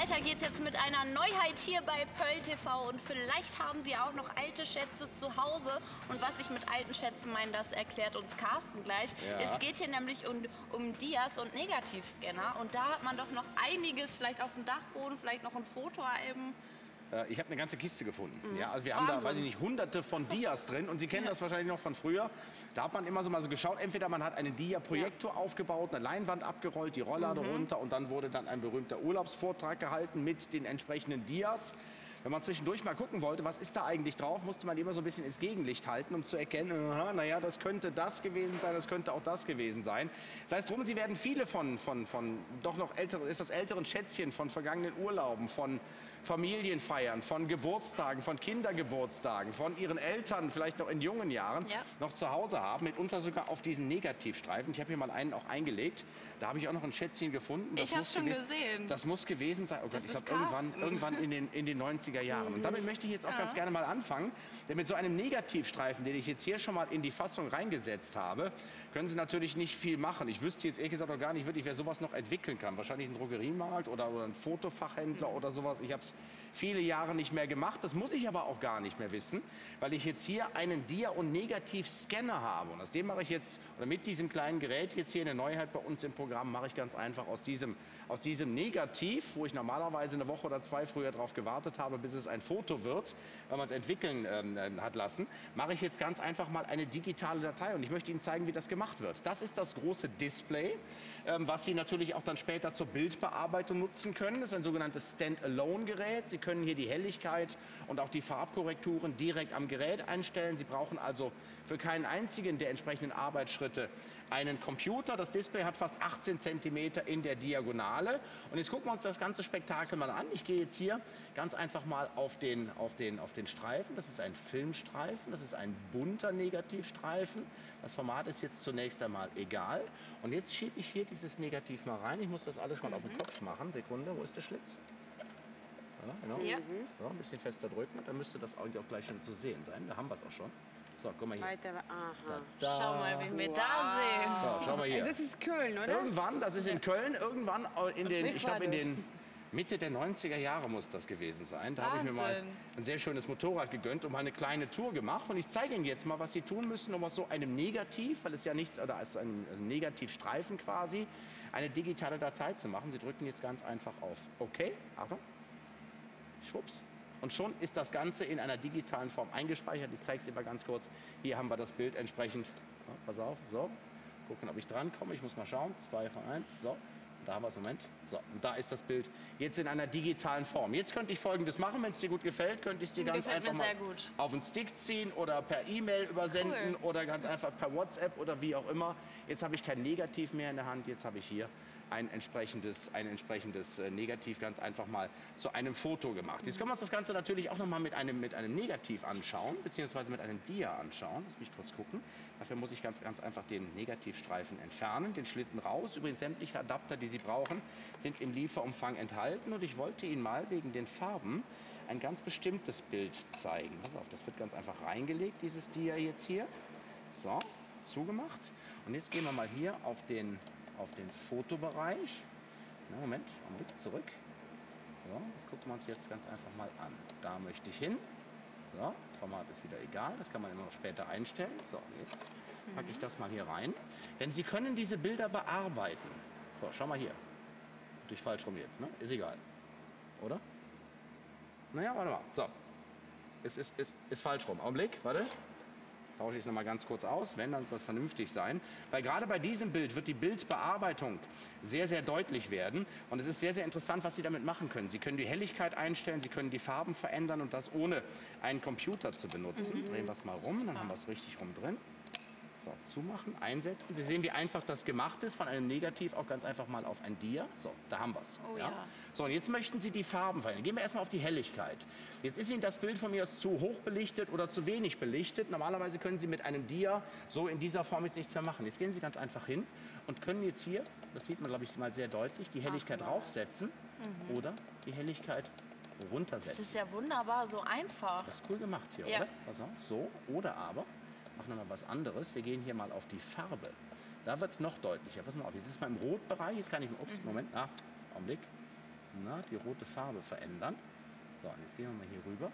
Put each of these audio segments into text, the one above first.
weiter geht's jetzt mit einer Neuheit hier bei Pearl TV. Und vielleicht haben Sie auch noch alte Schätze zu Hause. Und was ich mit alten Schätzen meine, das erklärt uns Carsten gleich. Ja. Es geht hier nämlich um Dias und Negativscanner. Und da hat man doch noch einiges, vielleicht auf dem Dachboden, vielleicht noch ein Fotoalbum. Ich habe eine ganze Kiste gefunden. Ja, also wir haben da, Wahnsinn. weiß ich nicht, hunderte von Dias drin. Und Sie kennen das wahrscheinlich noch von früher. Da hat man immer so mal so geschaut, entweder man hat einen Dia-Projektor aufgebaut, eine Leinwand abgerollt, die Rolllade runter und dann wurde dann ein berühmter Urlaubsvortrag gehalten mit den entsprechenden Dias. Wenn man zwischendurch mal gucken wollte, was ist da eigentlich drauf, musste man immer so ein bisschen ins Gegenlicht halten, um zu erkennen, aha, naja, das könnte das gewesen sein, das könnte auch das gewesen sein. Das heißt drum, Sie werden viele von doch noch etwas älteren Schätzchen, von vergangenen Urlauben, von Familienfeiern, von Geburtstagen, von Kindergeburtstagen, von Ihren Eltern, vielleicht noch in jungen Jahren, noch zu Hause haben, mitunter sogar auf diesen Negativstreifen. Ich habe hier mal einen auch eingelegt. Da habe ich auch noch ein Schätzchen gefunden. Ich habe es schon gesehen. Das muss gewesen sein. Oh Gott, ich glaube, irgendwann in den 90er Jahren. Und damit möchte ich jetzt auch ganz gerne mal anfangen. Denn mit so einem Negativstreifen, den ich jetzt hier schon mal in die Fassung reingesetzt habe, können Sie natürlich nicht viel machen. Ich wüsste jetzt ehrlich gesagt auch gar nicht wirklich, wer sowas noch entwickeln kann. Wahrscheinlich ein Drogeriemarkt oder ein Fotofachhändler oder sowas. Ich habe es viele Jahre nicht mehr gemacht. Das muss ich aber auch gar nicht mehr wissen, weil ich jetzt hier einen Dia- und Negativscanner habe. Und aus dem mache ich jetzt, oder mit diesem kleinen Gerät jetzt hier eine Neuheit bei uns im Programm, mache ich ganz einfach aus diesem Negativ, wo ich normalerweise eine Woche oder zwei früher drauf gewartet habe, bis es ein Foto wird, weil man es entwickeln hat lassen, mache ich jetzt ganz einfach mal eine digitale Datei. Und ich möchte Ihnen zeigen, wie das gemacht wird. Das ist das große Display, was Sie natürlich auch dann später zur Bildbearbeitung nutzen können. Das ist ein sogenanntes Stand-Alone-Gerät. Sie können hier die Helligkeit und auch die Farbkorrekturen direkt am Gerät einstellen. Sie brauchen also für keinen einzigen der entsprechenden Arbeitsschritte einen Computer. Das Display hat fast 18 cm in der Diagonale. Und jetzt gucken wir uns das ganze Spektakel mal an. Ich gehe jetzt hier ganz einfach mal auf den Streifen. Das ist ein Filmstreifen, das ist ein bunter Negativstreifen. Das Format ist jetzt zunächst einmal egal. Und jetzt schiebe ich hier dieses Negativ mal rein. Ich muss das alles mal auf den Kopf machen. Sekunde, wo ist der Schlitz? Ja, genau. Ja. So, ein bisschen fester drücken. Dann müsste das eigentlich auch gleich schon zu sehen sein. Da haben wir es auch schon. So, guck mal hier. Aha. Schau mal, wie wir da sehen. So, schau mal hier. Das ist Köln, oder? Irgendwann, das ist in Köln, irgendwann ich glaube in den Mitte der 90er Jahre muss das gewesen sein. Da habe ich mir mal ein sehr schönes Motorrad gegönnt und mal eine kleine Tour gemacht. Und ich zeige Ihnen jetzt mal, was Sie tun müssen, um aus so einem Negativ, weil es ja nichts, oder als ein Negativstreifen quasi, eine digitale Datei zu machen. Sie drücken jetzt ganz einfach auf OK. Achtung. Schwupps. Und schon ist das Ganze in einer digitalen Form eingespeichert. Ich zeige es Ihnen mal ganz kurz. Hier haben wir das Bild entsprechend. Ja, pass auf, so. Gucken, ob ich dran komme. Ich muss mal schauen. 2 von 1. So. Da haben wir es, Moment. So, und da ist das Bild jetzt in einer digitalen Form. Jetzt könnte ich Folgendes machen, wenn es dir gut gefällt, könnte ich es dir ganz einfach mal auf den Stick ziehen oder per E-Mail übersenden oder ganz einfach per WhatsApp oder wie auch immer. Jetzt habe ich kein Negativ mehr in der Hand, jetzt habe ich hier ein entsprechendes Negativ ganz einfach mal zu einem Foto gemacht. Jetzt können wir uns das Ganze natürlich auch noch mal mit einem Negativ anschauen, beziehungsweise mit einem Dia anschauen. Lass mich kurz gucken. Dafür muss ich ganz einfach den Negativstreifen entfernen, den Schlitten raus. Übrigens sämtliche Adapter, die Sie brauchen, sind im Lieferumfang enthalten. Und ich wollte Ihnen mal wegen den Farben ein ganz bestimmtes Bild zeigen. Pass auf, das wird ganz einfach reingelegt, dieses Dia jetzt hier. So, zugemacht. Und jetzt gehen wir mal hier auf den Fotobereich. Na, Moment, zurück. So, das gucken wir uns jetzt ganz einfach mal an. Da möchte ich hin. So, Format ist wieder egal, das kann man immer noch später einstellen. So, jetzt packe ich das mal hier rein. Denn Sie können diese Bilder bearbeiten. So, schau mal hier. Natürlich falsch rum jetzt, ne? Ist egal. Oder? Naja, warte mal. So. Ist falsch rum. Augenblick, warte. Tausche ich es noch mal ganz kurz aus, wenn, dann soll es vernünftig sein. Weil gerade bei diesem Bild wird die Bildbearbeitung sehr, sehr deutlich werden. Und es ist sehr, sehr interessant, was Sie damit machen können. Sie können die Helligkeit einstellen, Sie können die Farben verändern und das ohne einen Computer zu benutzen. Drehen wir es mal rum, dann haben wir es richtig rum drin. So, zumachen, einsetzen. Sie sehen, wie einfach das gemacht ist, von einem Negativ auch ganz einfach mal auf ein Dia. So, da haben wir es. Oh, ja. So, und jetzt möchten Sie die Farben verändern. Gehen wir erstmal auf die Helligkeit. Jetzt ist Ihnen das Bild von mir aus zu hoch belichtet oder zu wenig belichtet. Normalerweise können Sie mit einem Dia so in dieser Form jetzt nichts mehr machen. Jetzt gehen Sie ganz einfach hin und können jetzt hier, das sieht man glaube ich mal sehr deutlich, die Helligkeit raufsetzen oder die Helligkeit runtersetzen. Das ist ja wunderbar, so einfach. Das ist cool gemacht hier, oder? Pass auf, so. Oder aber machen wir mal was anderes. Wir gehen hier mal auf die Farbe. Da wird es noch deutlicher. Pass mal auf, jetzt ist mal im Rotbereich. Jetzt kann ich mal, ups, Moment, Augenblick. die rote Farbe verändern. So, und jetzt gehen wir mal hier rüber.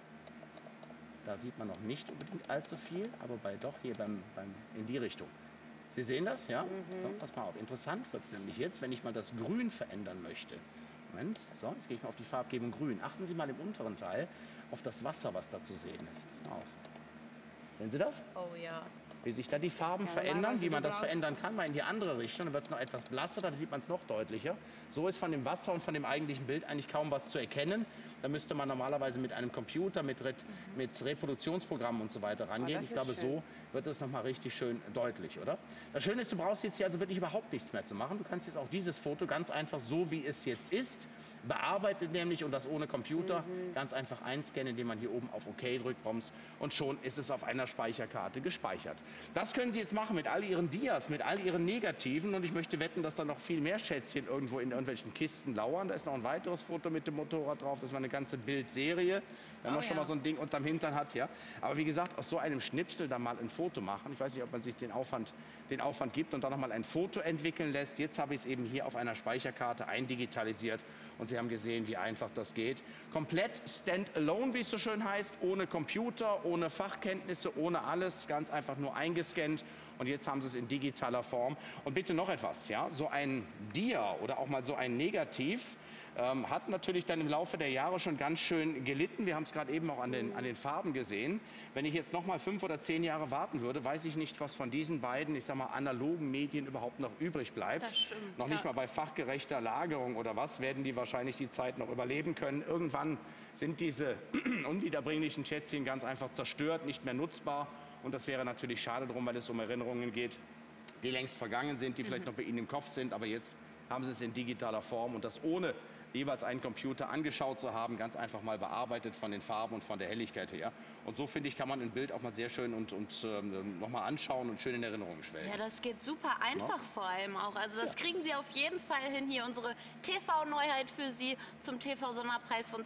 Da sieht man noch nicht unbedingt allzu viel, aber doch hier in die Richtung. Sie sehen das, ja? So, pass mal auf. Interessant wird es nämlich jetzt, wenn ich mal das Grün verändern möchte. Moment, so, jetzt gehe ich mal auf die Farbgebung Grün. Achten Sie mal im unteren Teil auf das Wasser, was da zu sehen ist. Pass mal auf. Sehen Sie das? Oh ja. Wie sich da die Farben verändern, wie man das verändern kann, mal in die andere Richtung. Dann wird es noch etwas blasser, da sieht man es noch deutlicher. So ist von dem Wasser und von dem eigentlichen Bild eigentlich kaum was zu erkennen. Da müsste man normalerweise mit einem Computer, mit Reproduktionsprogrammen und so weiter rangehen. Ich glaube, so wird es noch mal richtig schön deutlich, oder? Das Schöne ist, du brauchst jetzt hier also wirklich überhaupt nichts mehr zu machen. Du kannst jetzt auch dieses Foto ganz einfach so, wie es jetzt ist, bearbeitet nämlich und das ohne Computer, ganz einfach einscannen, indem man hier oben auf OK drückt, Bombs, und schon ist es auf einer Speicherkarte gespeichert. Das können Sie jetzt machen mit all Ihren Dias, mit all Ihren Negativen, und ich möchte wetten, dass da noch viel mehr Schätzchen irgendwo in irgendwelchen Kisten lauern. Da ist noch ein weiteres Foto mit dem Motorrad drauf, das war eine ganze Bildserie, wenn man schon mal so ein Ding unterm Hintern hat, ja. Aber wie gesagt, aus so einem Schnipsel dann mal ein Foto machen. Ich weiß nicht, ob man sich den Aufwand gibt und dann noch mal ein Foto entwickeln lässt. Jetzt habe ich es eben hier auf einer Speicherkarte eindigitalisiert und Sie haben gesehen, wie einfach das geht. Komplett stand-alone, wie es so schön heißt, ohne Computer, ohne Fachkenntnisse, ohne alles, ganz einfach nur eingescannt. Und jetzt haben Sie es in digitaler Form. Und bitte noch etwas, ja, so ein Dia oder auch mal so ein Negativ hat natürlich dann im Laufe der Jahre schon ganz schön gelitten. Wir haben es gerade eben auch an den Farben gesehen. Wenn ich jetzt noch mal 5 oder 10 Jahre warten würde, weiß ich nicht, was von diesen beiden, ich sag mal, analogen Medien überhaupt noch übrig bleibt. Das stimmt, noch nicht mal bei fachgerechter Lagerung oder was, werden die wahrscheinlich die Zeit noch überleben können. Irgendwann sind diese unwiederbringlichen Schätzchen ganz einfach zerstört, nicht mehr nutzbar. Und das wäre natürlich schade drum, weil es um Erinnerungen geht, die längst vergangen sind, die vielleicht noch bei Ihnen im Kopf sind. Aber jetzt haben Sie es in digitaler Form und das ohne jeweils einen Computer angeschaut zu haben, ganz einfach mal bearbeitet von den Farben und von der Helligkeit her. Und so, finde ich, kann man ein Bild auch mal sehr schön und noch mal anschauen und schön in Erinnerung schwelgen. Ja, das geht super einfach vor allem auch. Also das kriegen Sie auf jeden Fall hin. Hier unsere TV-Neuheit für Sie zum TV-Sonderpreis von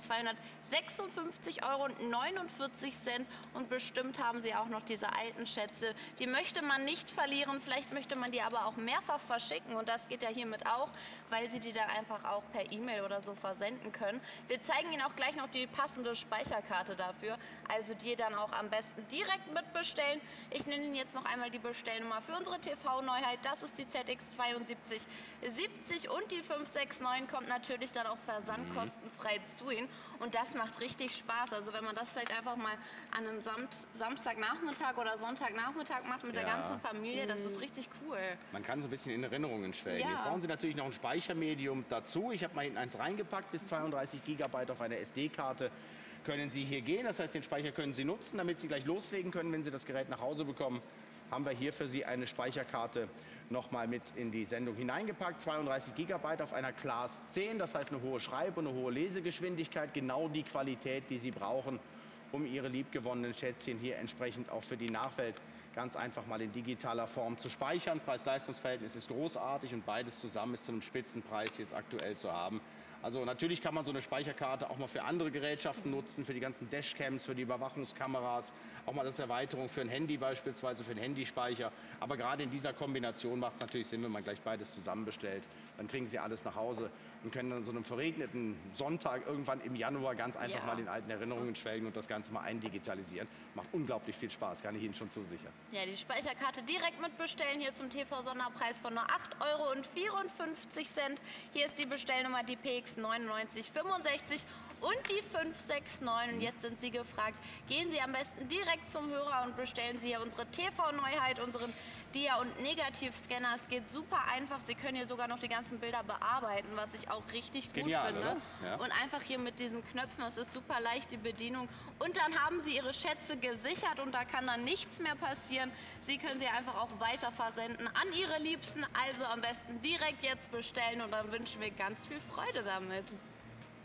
256,49 € und bestimmt haben Sie auch noch diese alten Schätze. Die möchte man nicht verlieren, vielleicht möchte man die aber auch mehrfach verschicken und das geht ja hiermit auch, weil Sie die dann einfach auch per E-Mail oder so versenden können. Wir zeigen Ihnen auch gleich noch die passende Speicherkarte dafür, also die dann auch am besten direkt mitbestellen. Ich nenne Ihnen jetzt noch einmal die Bestellnummer für unsere TV-Neuheit. Das ist die ZX7270 und die 569 kommt natürlich dann auch versandkostenfrei zu Ihnen. Und das macht richtig Spaß. Also wenn man das vielleicht einfach mal an einem Samstagnachmittag oder Sonntagnachmittag macht mit der ganzen Familie, das ist richtig cool. Man kann so ein bisschen in Erinnerungen schwelgen. Ja. Jetzt brauchen Sie natürlich noch ein Speichermedium dazu. Ich habe mal hinten eins reingepackt, bis 32 GB auf einer SD-Karte können Sie hier gehen. Das heißt, den Speicher können Sie nutzen, damit Sie gleich loslegen können, wenn Sie das Gerät nach Hause bekommen. Haben wir hier für Sie eine Speicherkarte noch mal mit in die Sendung hineingepackt. 32 GB auf einer Class 10, das heißt eine hohe Schreib- und eine hohe Lesegeschwindigkeit. Genau die Qualität, die Sie brauchen, um Ihre liebgewonnenen Schätzchen hier entsprechend auch für die Nachwelt ganz einfach mal in digitaler Form zu speichern. Preis-Leistungs-Verhältnis ist großartig und beides zusammen ist zu einem Spitzenpreis jetzt aktuell zu haben. Also natürlich kann man so eine Speicherkarte auch mal für andere Gerätschaften nutzen, für die ganzen Dashcams, für die Überwachungskameras, auch mal als Erweiterung für ein Handy beispielsweise, für den Handyspeicher. Aber gerade in dieser Kombination macht es natürlich Sinn, wenn man gleich beides zusammen bestellt. Dann kriegen Sie alles nach Hause und können an so einem verregneten Sonntag irgendwann im Januar ganz einfach mal in alten Erinnerungen schwelgen und das Ganze mal eindigitalisieren. Macht unglaublich viel Spaß, kann ich Ihnen schon zusichern. Ja, die Speicherkarte direkt mitbestellen, hier zum TV-Sonderpreis von nur 8,54 €. Hier ist die Bestellnummer, die PX9965 und die 569. Und jetzt sind Sie gefragt, gehen Sie am besten direkt zum Hörer und bestellen Sie hier unsere TV-Neuheit, unseren Dia- und Negativscanner. Es geht super einfach. Sie können hier sogar noch die ganzen Bilder bearbeiten, was ich auch richtig gut Genial, finde. oder? Ja. Und einfach hier mit diesen Knöpfen, es ist super leicht die Bedienung. Und dann haben Sie Ihre Schätze gesichert und da kann dann nichts mehr passieren. Sie können sie einfach auch weiter versenden an Ihre Liebsten. Also am besten direkt jetzt bestellen und dann wünschen wir ganz viel Freude damit.